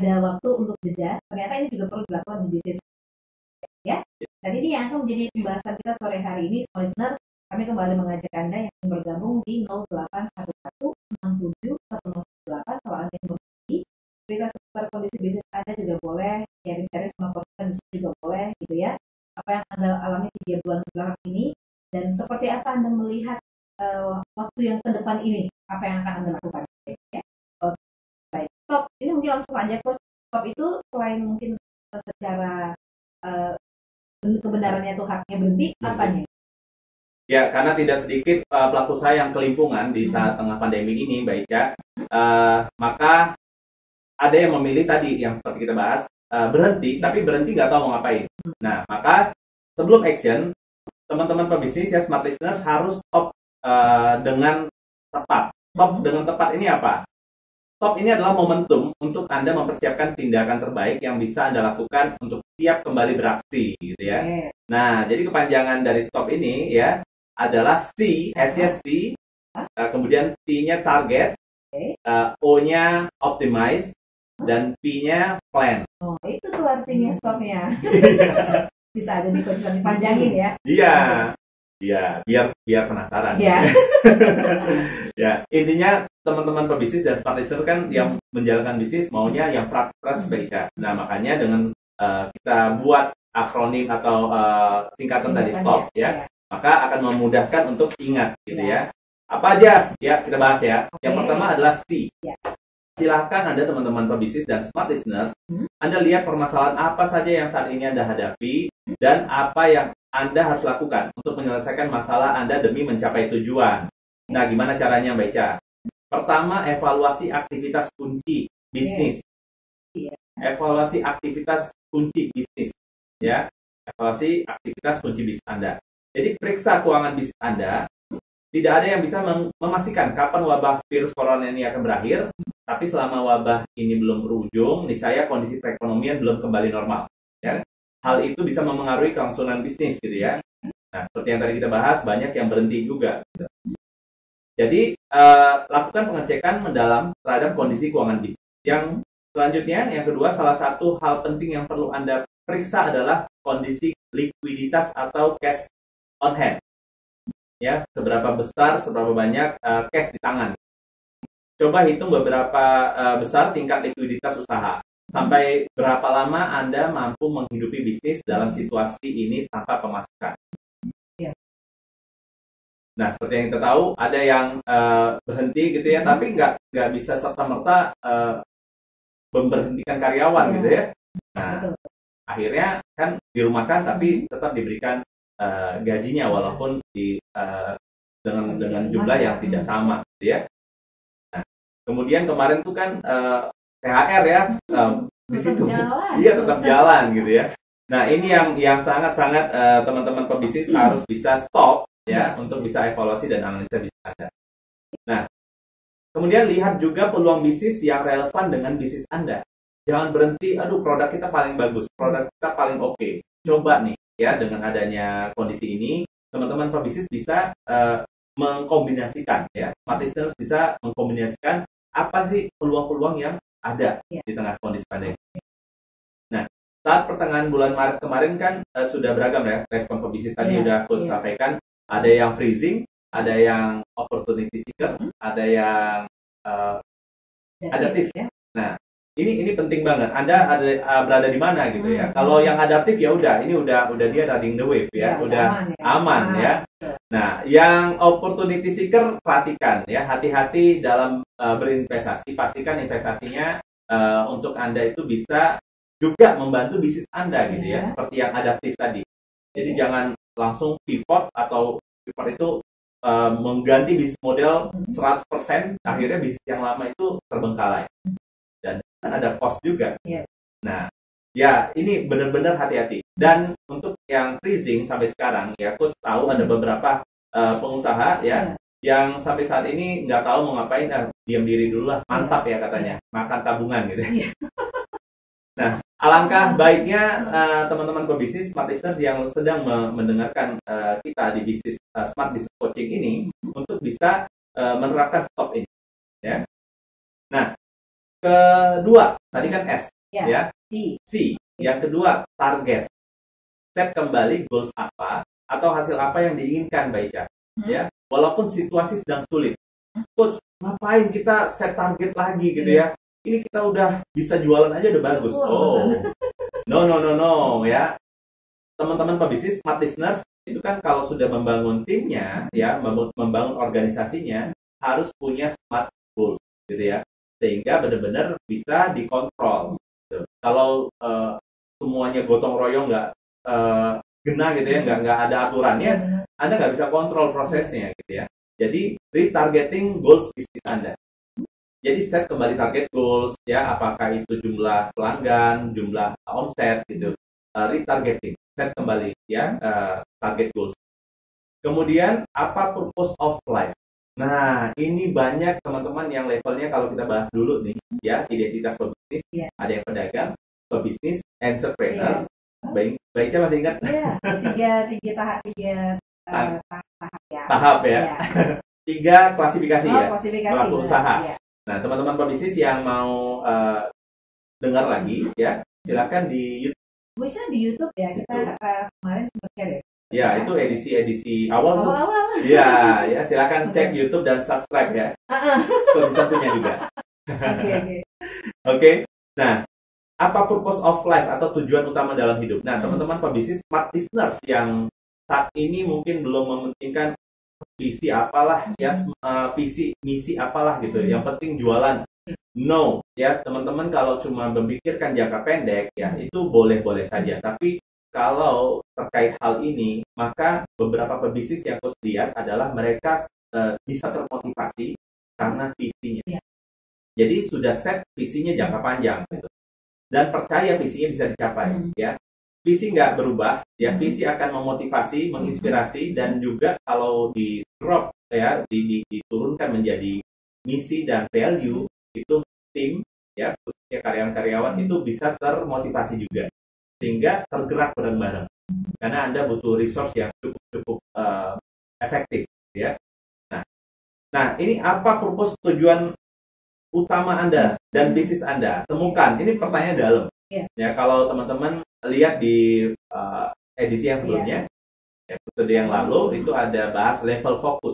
ada waktu untuk jeda, ternyata ini juga perlu dilakukan di bisnis ya. Dan ini yang akan menjadi pembahasan kita sore hari ini, semua listener. Kami kembali mengajak Anda yang ingin bergabung di 0811671008 kalau Anda ingin berbagi cerita seputar kondisi bisnis Anda juga boleh, sharing-sharing sama konten di sini juga boleh gitu ya. Apa yang Anda alami 3 bulan belakang ini dan seperti apa Anda melihat waktu yang ke depan ini, apa yang akan Anda lakukan ya. Oke, baik. Stop, ini mungkin langsung aja Coach. Stop itu selain mungkin secara kebenarannya itu haknya berhenti, apanya? Ya, karena tidak sedikit pelaku usaha yang kelimpungan di saat tengah pandemi ini, Mbak Ica. Maka ada yang memilih tadi yang seperti kita bahas, berhenti, tapi berhenti nggak tahu mau ngapain. Nah, maka sebelum action, teman-teman pebisnis ya, smart listeners harus stop dengan tepat. Stop dengan tepat ini apa? Stop ini adalah momentum untuk Anda mempersiapkan tindakan terbaik yang bisa Anda lakukan untuk siap kembali beraksi, gitu ya. Nah, jadi kepanjangan dari stop ini ya adalah C, S-nya C, kemudian T-nya target, O-nya optimize, dan P-nya plan. Oh, itu tuh artinya stopnya. Bisa aja dipanjangin ya. Iya. Ya, biar penasaran. Iya. Ya, intinya teman-teman pebisnis dan smart listener kan yang menjalankan bisnis maunya yang praktis baik. Nah, makanya dengan kita buat akronim atau singkatan tadi stop ya, maka akan memudahkan untuk ingat gitu ya. Apa aja? Ya, kita bahas ya. Yang pertama adalah C. Silahkan Anda teman-teman pebisnis dan smart listeners, Anda lihat permasalahan apa saja yang saat ini Anda hadapi dan apa yang Anda harus lakukan untuk menyelesaikan masalah Anda demi mencapai tujuan. Nah, gimana caranya Mbak Ica? Pertama, evaluasi aktivitas kunci bisnis. Evaluasi aktivitas kunci bisnis. Ya, evaluasi aktivitas kunci bisnis Anda. Jadi, periksa keuangan bisnis Anda. Tidak ada yang bisa memastikan kapan wabah virus corona ini akan berakhir, tapi selama wabah ini belum berujung, niscaya kondisi perekonomian belum kembali normal. Ya. Hal itu bisa memengaruhi kelangsungan bisnis gitu ya. Nah, seperti yang tadi kita bahas, banyak yang berhenti juga. Gitu. Jadi, lakukan pengecekan mendalam terhadap kondisi keuangan bisnis. Yang selanjutnya, yang kedua, salah satu hal penting yang perlu Anda periksa adalah kondisi likuiditas atau cash on hand. Ya, seberapa besar, seberapa banyak cash di tangan. Coba hitung beberapa besar tingkat likuiditas usaha. Sampai berapa lama Anda mampu menghidupi bisnis dalam situasi ini tanpa pemasukan. Nah, seperti yang kita tahu, ada yang berhenti gitu ya, tapi nggak bisa serta-merta memberhentikan karyawan gitu ya. Nah, akhirnya kan dirumahkan, tapi tetap diberikan gajinya walaupun dengan jumlah yang tidak sama gitu ya. Nah, kemudian kemarin tuh kan THR ya, di situ iya tetap jalan gitu ya. Nah, ini yang sangat-sangat teman-teman pebisnis harus bisa stop ya untuk bisa evaluasi dan analisa bisnis Anda. Nah, kemudian lihat juga peluang bisnis yang relevan dengan bisnis Anda. Jangan berhenti, aduh produk kita paling bagus, produk kita paling oke. Coba nih ya, dengan adanya kondisi ini, teman-teman pebisnis bisa mengkombinasikan ya, smart listeners bisa mengkombinasikan apa sih peluang-peluang yang ada di tengah kondisi pandemi. Nah, saat pertengahan bulan Maret kemarin kan sudah beragam ya respon pebisnis tadi udah aku sampaikan. Ada yang freezing, ada yang opportunity seeker, ada yang adaptif ya. Nah, ini penting banget. Anda berada di mana gitu ya. Kalau yang adaptif ya udah, ini udah dia riding the wave ya, udah aman ya. Nah, yang opportunity seeker perhatikan ya, hati-hati dalam berinvestasi. Pastikan investasinya untuk Anda itu bisa juga membantu bisnis Anda gitu ya, seperti yang adaptif tadi. Jadi jangan langsung pivot atau pivot itu mengganti bisnis model 100%, akhirnya bisnis yang lama itu terbengkalai. Dan kan ada cost juga. Nah, ya ini benar-benar hati-hati. Dan untuk yang freezing sampai sekarang ya, aku tahu ada beberapa pengusaha ya yang sampai saat ini nggak tahu mau ngapain, diam diri dulu lah, mantap ya katanya, makan tabungan gitu. Nah, alangkah baiknya teman-teman pebisnis smart listeners yang sedang mendengarkan kita di bisnis smart business coaching ini untuk bisa menerapkan stop ini ya. Nah, Kedua, tadi kan S, ya. C. Yang kedua, target. Set kembali goals apa atau hasil apa yang diinginkan, Mbak Ica. Ya, walaupun situasi sedang sulit. Coach, ngapain kita set target lagi gitu ya? Ini kita udah bisa jualan aja udah bagus. Oh, no, ya. Teman-teman pebisnis, smart listeners, itu kan kalau sudah membangun timnya, ya, membangun organisasinya, harus punya smart goals, gitu ya. Sehingga benar-benar bisa dikontrol. Gitu. Kalau semuanya gotong royong nggak genah gitu ya, nggak ada aturannya, Anda nggak bisa kontrol prosesnya gitu ya. Jadi retargeting goals bisnis Anda. Jadi set kembali target goals ya, apakah itu jumlah pelanggan, jumlah omset gitu. Retargeting, set kembali ya target goals. Kemudian apa purpose of life? Nah, ini banyak teman-teman yang levelnya kalau kita bahas dulu nih ya, identitas pebisnis, ada yang pedagang, pebisnis, entrepreneur. Baik, Ica masih ingat? Iya, tiga tahap ya. Tahap ya. 3 klasifikasi ya, pelaku usaha. Ya. Nah, teman-teman pebisnis yang mau dengar lagi ya, silakan di YouTube. Bisa di YouTube ya, kita kemarin sempat share ya. Ya, itu edisi awal. Ya, silakan cek YouTube dan subscribe ya. Terus satunya juga. Oke. Nah, apa purpose of life atau tujuan utama dalam hidup? Nah, teman-teman pebisnis smart listeners yang saat ini mungkin belum mementingkan visi apalah ya, visi misi apalah gitu. Yang penting jualan. No, ya teman-teman, kalau cuma memikirkan jangka pendek ya itu boleh-boleh saja. Tapi kalau terkait hal ini, maka beberapa pebisnis yang harus lihat adalah mereka bisa termotivasi karena visinya. Jadi sudah set visinya jangka panjang gitu. Dan percaya visinya bisa dicapai ya. Visi nggak berubah ya, visi akan memotivasi, menginspirasi, dan juga kalau di drop ya, diturunkan menjadi misi dan value, itu tim ya, khususnya karyawan-karyawan itu bisa termotivasi juga sehingga tergerak bareng-bareng karena Anda butuh resource yang cukup efektif ya. Nah, ini apa purpose, tujuan utama Anda dan bisnis Anda? Temukan. Ini pertanyaan dalam. Ya, kalau teman-teman lihat di edisi yang sebelumnya, episode yang lalu itu ada bahas level fokus.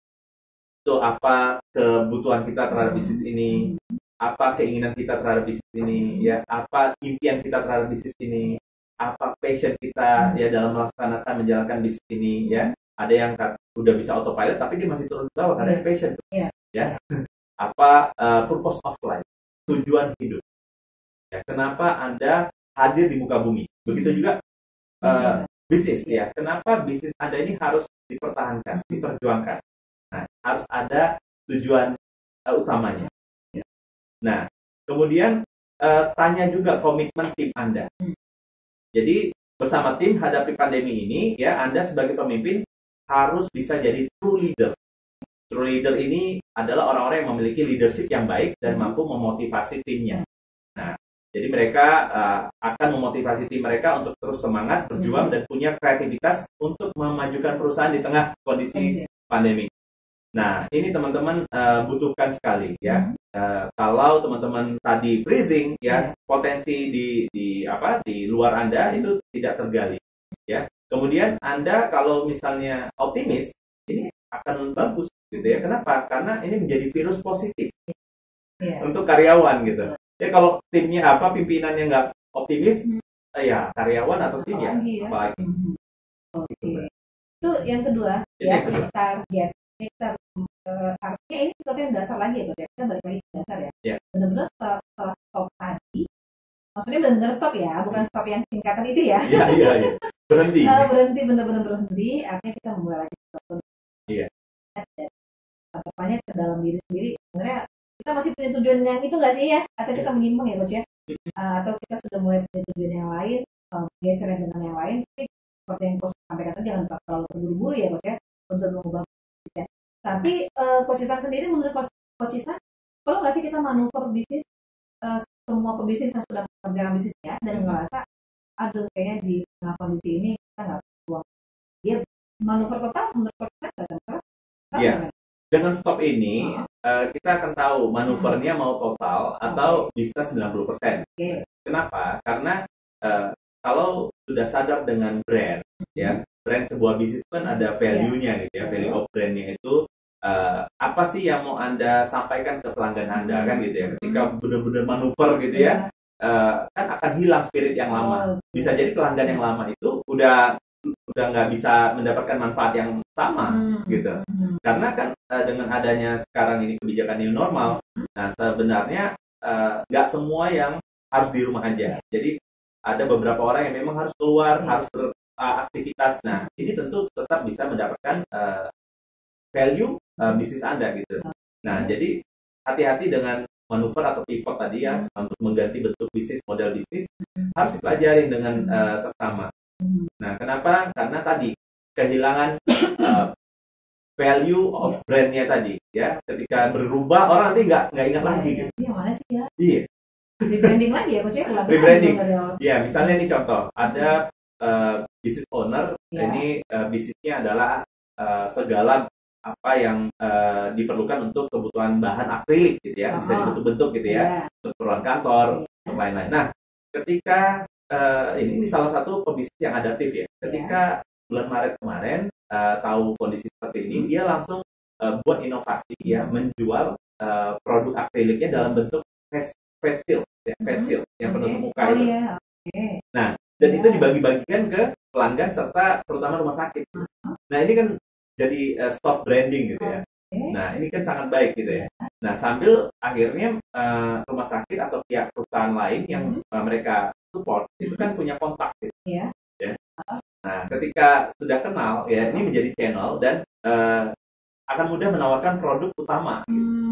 Itu apa kebutuhan kita terhadap bisnis ini, apa keinginan kita terhadap bisnis ini, ya, apa impian kita terhadap bisnis ini, apa passion kita ya dalam melaksanakan menjalankan bisnis ini ya. Ada yang udah bisa autopilot tapi dia masih turun ke bawah karena passion. Ya. Apa purpose of life, tujuan hidup. Ya, kenapa Anda hadir di muka bumi? Begitu juga bisnis ya. Kenapa bisnis Anda ini harus dipertahankan, diperjuangkan? Nah, harus ada tujuan utamanya. Nah, kemudian tanya juga komitmen tim Anda. Jadi bersama tim hadapi pandemi ini, ya, Anda sebagai pemimpin harus bisa jadi true leader. True leader ini adalah orang-orang yang memiliki leadership yang baik dan mampu memotivasi timnya. Nah, jadi mereka akan memotivasi tim mereka untuk terus semangat, berjuang, dan punya kreativitas untuk memajukan perusahaan di tengah kondisi pandemi. Nah, ini teman-teman butuhkan sekali ya. Kalau teman-teman tadi freezing ya, potensi di luar Anda itu tidak tergali ya. Kemudian Anda kalau misalnya optimis, ini akan bagus gitu ya. Kenapa? Karena ini menjadi virus positif untuk karyawan gitu. Ya, kalau timnya pimpinannya nggak optimis, ya karyawan atau tim ya apalagi. Oke. Itu yang kedua ya, target. Artinya ini sesuatu yang dasar lagi ya, kita balik lagi ke dasar ya. Benar-benar setelah stop tadi, maksudnya benar-benar stop ya, bukan stop yang singkatan itu ya. Iya. Berhenti. Berhenti, benar-benar berhenti, artinya kita memulai lagi sesuatu. Iya. Dan tampaknya ke dalam diri sendiri, sebenarnya kita masih punya tujuan yang itu nggak sih ya? Atau kita menyimpang ya coach ya? Atau kita sudah mulai punya tujuan yang lain, geser dengan yang lain. Tapi seperti yang coach sampaikan tadi, jangan terlalu terburu-buru ya coach ya untuk mengubah bisnisnya. Tapi coach Isan sendiri, menurut coach Isan, perlu nggak sih kita manuver bisnis, semua pebisnis yang sudah mengerjakan bisnisnya dan merasa, aduh kayaknya di tengah kondisi ini kita nggak peluang. Dia manuver total menurut coach Isan nggak ada masalah? Iya. Dengan stop ini, kita akan tahu manuvernya mau total atau bisa 90%. Kenapa? Karena kalau sudah sadar dengan brand, ya, brand sebuah bisnis kan ada value-nya gitu ya, value of brand-nya itu apa sih yang mau Anda sampaikan ke pelanggan Anda kan gitu ya. Ketika benar-benar manuver gitu ya, kan akan hilang spirit yang lama. Bisa jadi pelanggan yang lama itu udah nggak bisa mendapatkan manfaat yang sama gitu. Karena kan dengan adanya sekarang ini kebijakan new normal, nah sebenarnya nggak semua yang harus di rumah aja. Jadi ada beberapa orang yang memang harus keluar, harus beraktivitas. Nah ini tentu tetap bisa mendapatkan value bisnis Anda gitu. Nah jadi hati-hati dengan manuver atau pivot tadi ya, untuk mengganti bentuk bisnis, model bisnis harus dipelajari dengan seksama. Nah, kenapa? Karena tadi kehilangan value of brand-nya tadi, ya. Ketika berubah, orang nanti nggak ingat lagi gitu. Yang mana sih ya? Iya. Rebranding lagi ya, coach? Rebranding. Ya, misalnya ini contoh, ada business owner, ini bisnisnya adalah segala apa yang diperlukan untuk kebutuhan bahan akrilik gitu ya, bisa dibentuk-bentuk gitu ya, untuk keperluan kantor, untuk lain-lain. Nah, ketika ini salah satu pebisnis yang adaptif ya. Ketika bulan Maret kemarin tahu kondisi seperti ini, dia langsung buat inovasi ya, menjual produk akriliknya dalam bentuk face shield yang penutup muka itu. Nah, dan itu dibagi-bagikan ke pelanggan serta terutama rumah sakit. Nah, ini kan jadi soft branding gitu ya. Nah, ini kan sangat baik gitu ya. Nah, sambil akhirnya rumah sakit atau pihak perusahaan lain yang mereka support itu kan punya kontak gitu. Ya. Nah, ketika sudah kenal ya, ini menjadi channel dan akan mudah menawarkan produk utama.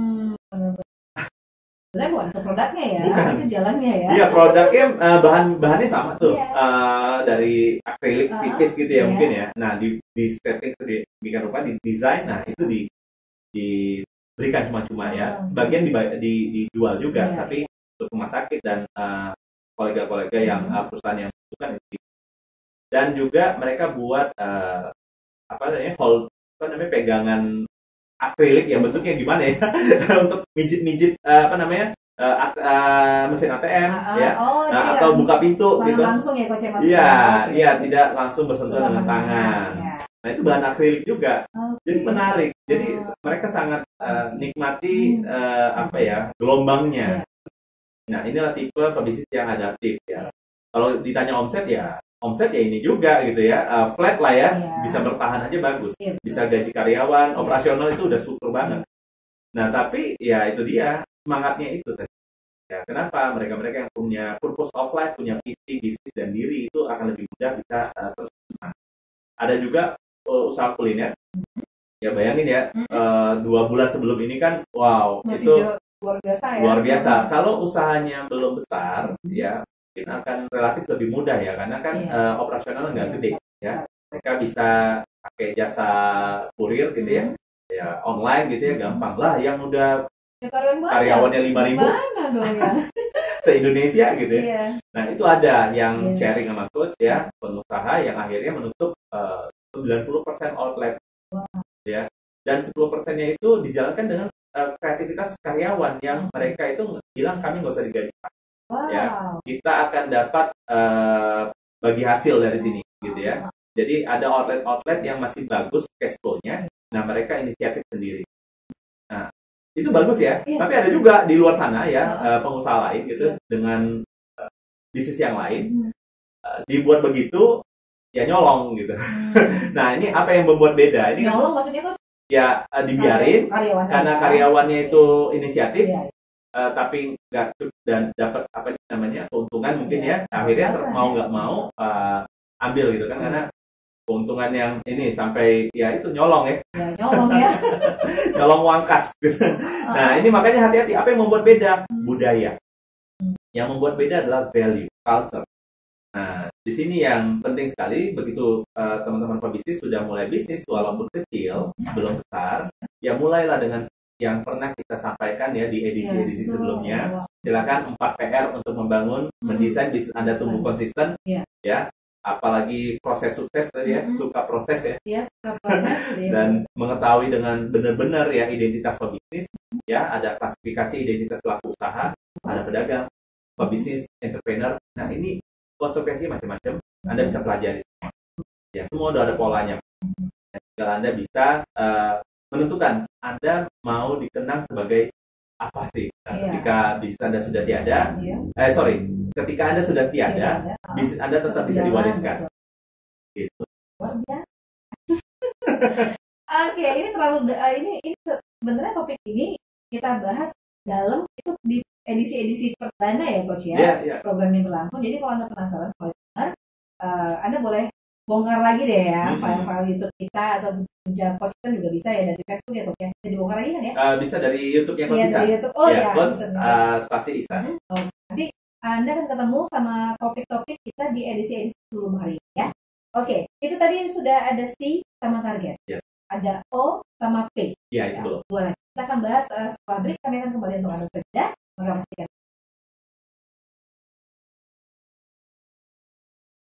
Sebenarnya bukan untuk produknya ya, bukan. Itu jalannya ya. Iya, produknya bahannya sama tuh, dari akrilik tipis gitu ya mungkin ya. Nah, di setting sedemikian rupa, di desain, nah itu diberikan cuma-cuma ya. Sebagian dijual juga, tapi untuk rumah sakit dan kolega-kolega yang perusahaan yang membutuhkan itu. Dan juga mereka buat pegangan akrilik ya, bentuknya gimana ya untuk mijit mesin ATM ya, atau buka pintu gitu. Langsung ya Coach. Iya, tidak langsung bersentuhan dengan tangan. Nah, itu bahan akrilik juga. Jadi menarik. Jadi mereka sangat nikmati gelombangnya. Nah, inilah tipe pebisnis yang adaptif ya. Kalau ditanya omset ya ini juga gitu ya, flat lah ya, bisa bertahan aja bagus, bisa gaji karyawan, operasional itu udah struktur banget. Nah, tapi ya itu dia semangatnya itu tadi. Ya, kenapa mereka yang punya purpose of life, punya visi bisnis dan diri itu akan lebih mudah bisa terus. Ada juga usaha kuliner. Ya bayangin ya, 2 bulan sebelum ini kan, wow, masih itu luar biasa ya. Luar biasa. Kalau usahanya belum besar, ya mungkin akan relatif lebih mudah ya, karena kan operasionalnya nggak gede, ya. Mereka bisa pakai jasa kurir gitu ya, online gitu ya, gampang lah. Yang udah karyawannya 5.000, se-Indonesia gitu ya. Nah itu ada yang sharing sama coach ya, pengusaha yang akhirnya menutup 90% outlet, ya. Dan 10%-nya itu dijalankan dengan kreativitas karyawan yang mereka itu bilang kami nggak usah digaji, ya, kita akan dapat bagi hasil dari sini gitu ya. Jadi ada outlet yang masih bagus cash flow-nya, nah mereka inisiatif sendiri. Nah itu bagus ya, tapi ada juga di luar sana ya pengusaha lain gitu dengan bisnis yang lain dibuat begitu ya, nyolong gitu. Nah ini apa yang membuat beda? Ini nyolong maksudnya kok? Ya dibiarin karena karyawannya itu inisiatif, tapi nggak dan dapat keuntungan mungkin ya, akhirnya mau nggak mau ambil gitu kan, karena keuntungan yang ini sampai ya itu nyolong ya, nyolong uang kas gitu. Nah ini makanya hati-hati, apa yang membuat beda? Budaya. Yang membuat beda adalah value, culture. Nah, di sini yang penting sekali, begitu teman-teman pebisnis sudah mulai bisnis walaupun kecil, belum besar, ya mulailah dengan yang pernah kita sampaikan ya di edisi-edisi sebelumnya. Silakan 4 PR untuk membangun, mendesain bisnis Anda tumbuh konsisten, ya. apalagi proses sukses tadi ya, suka proses ya. Iya, suka proses. Dan mengetahui dengan benar-benar ya identitas pebisnis, ya ada klasifikasi identitas pelaku usaha, ada pedagang, pebisnis, entrepreneur. Nah ini konsekuensi macam-macam, Anda bisa pelajari. Ya semua udah ada polanya. Dan tinggal Anda bisa menentukan Anda mau dikenang sebagai apa sih. Nah, ketika bisnis Anda sudah tiada, ketika Anda sudah tiada, bisnis Anda tetap bisa diwariskan. Gitu. Oke, ini terlalu ini sebenarnya topik ini kita bahas dalam itu di edisi-edisi perdana ya Coach ya. Program ini berlangsung. Jadi kalau Anda penasaran soal Anda boleh bongkar lagi deh ya file-file YouTube kita atau Coach kan juga bisa ya dari Facebook ya Coach ya. Bisa dibongkar lagi kan ya? Bisa dari YouTube-nya Coach Isa. Dari YouTube. Oh ya. Coach spasi Isa. Nanti Anda akan ketemu sama topik-topik kita di edisi-edisi sebelum hari ini ya. Oke, itu tadi sudah ada C sama target. Ada O sama P. Iya, itu belum. Dua lagi. Kita akan bahas setelah break, kami akan kembali untuk Anda saja. Maka